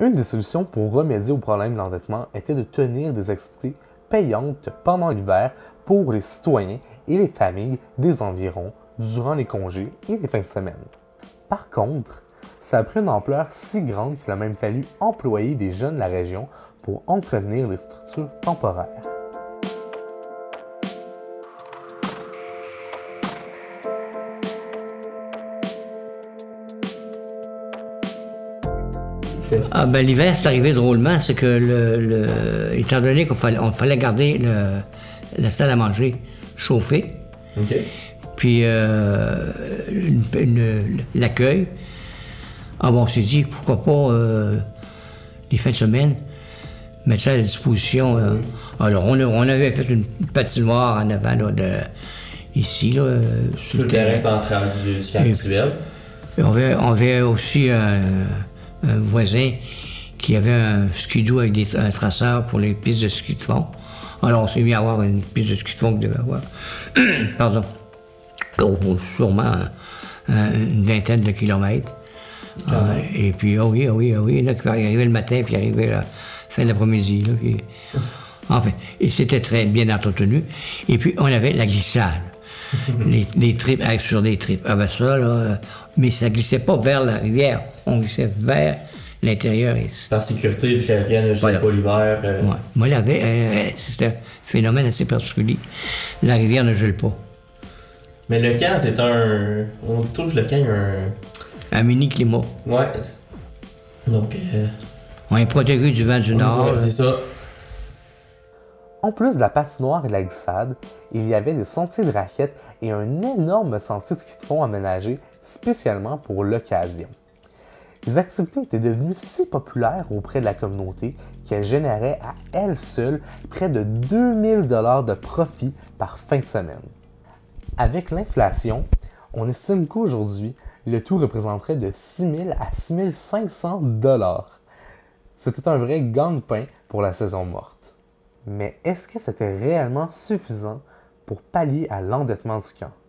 Une des solutions pour remédier au problème de l'endettement était de tenir des activités payantes pendant l'hiver pour les citoyens et les familles des environs durant les congés et les fins de semaine. Par contre, ça a pris une ampleur si grande qu'il a même fallu employer des jeunes de la région pour entretenir les structures temporaires. L'hiver, c'est arrivé drôlement, c'est que étant donné qu'on fallait garder la salle à manger chauffée, puis l'accueil, on s'est dit, pourquoi pas les fins de semaine, mettre ça à la disposition. Alors, on avait fait une patinoire en avant, là, ici, là, sur le terrain central du camp actuel. On avait aussi un voisin qui avait un skidoo avec un traceur pour les pistes de ski de fond. Alors, on s'est mis à avoir une piste de ski de fond qu'il devait avoir. Pardon. Sûrement une vingtaine de kilomètres. Et puis, oui, là, qui arrivait le matin, puis arrivait la fin de l'après-midi. Là, puis, enfin, et c'était très bien entretenu. Et puis, on avait la glissade. les tripes, sur des tripes. Ah ben ça, là, mais ça glissait pas vers la rivière, on glissait vers l'intérieur ici. Par sécurité, vu que la rivière ne gelait pas l'hiver. Ouais. Moi, c'est un phénomène assez particulier. La rivière ne gèle pas. Mais le camp, c'est un... On dit toujours que le camp a un mini-climat. Ouais. Donc... On est protégé du vent du nord. Ouais, c'est ça. En plus de la patinoire et de la glissade, il y avait des sentiers de raquettes et un énorme sentier de ski de fond aménagé spécialement pour l'occasion. Les activités étaient devenues si populaires auprès de la communauté qu'elles généraient à elles seules près de 2000 $ de profit par fin de semaine. Avec l'inflation, on estime qu'aujourd'hui, le tout représenterait de 6 000 à 6 500 $. C'était un vrai gagne-pain pour la saison morte. Mais est-ce que c'était réellement suffisant pour pallier à l'endettement du camp?